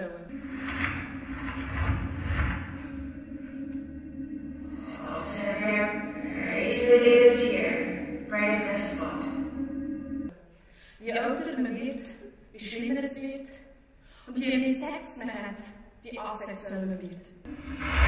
Je älter man wird, wie schlimmer es wird. Und je mehr Sex man hat, wie asexuell man wird.